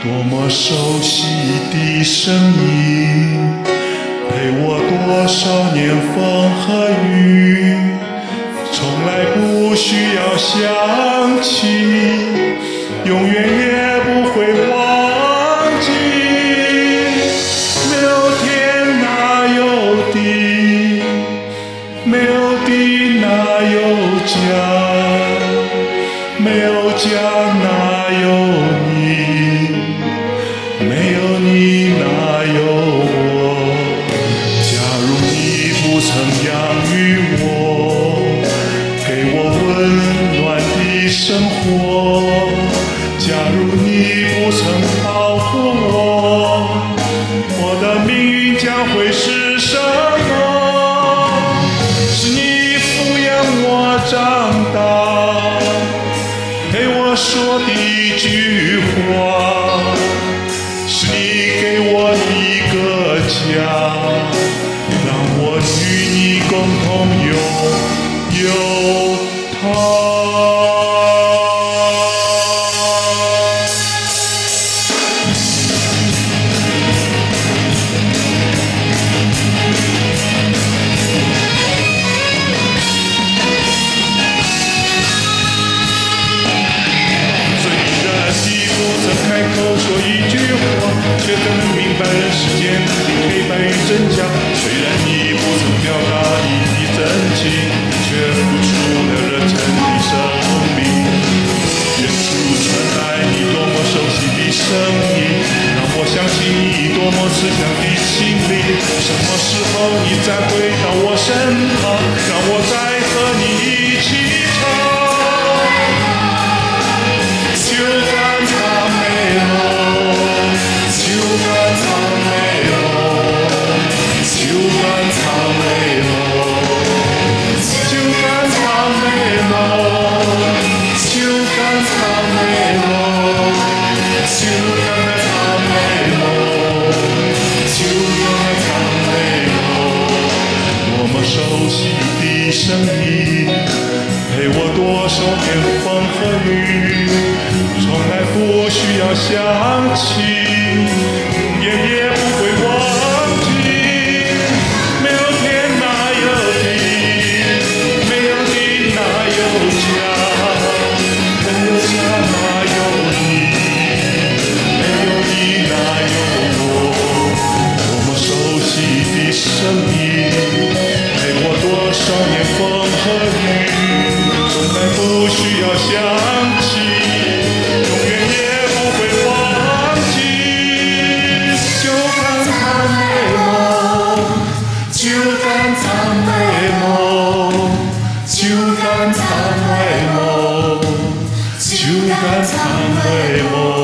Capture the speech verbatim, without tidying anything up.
多么熟悉的声音，陪我多少年风和雨，从来不需要想起，永远也不会忘记。没有天哪有地，没有地哪有家，没有家哪有你，没有你哪有我。假如你不曾养育我，给我温暖的生活，假如你不曾保护我，我的命运将会是什么？是你抚养我长大，陪我说的一句话，是你给我一个家，让我与你共同拥有它。开口说一句话，却更能明白人世间的黑白与真假。虽然你不曾表达你的真情，却付出了热忱的生命。远处传来你多么熟悉的声音，让我想起你多么慈祥的心灵。什么时候你再回到我身旁，让我再和你一起唱。就干它美梦，就干它美梦，就干它美梦，就干它美梦，就干它美梦，就干它美梦，就干它美梦。多么熟悉的声音，陪我多少年风和雨，从来不需要想起，永远也不会忘记。没有天哪有地，没有地哪有家，没有家哪有你，没有你哪有我。多么熟悉的声音，陪我多少年风和雨，从来不需要想起，永远也不会忘记。就干它美梦，就干它美梦，就干它美梦，就干它美梦。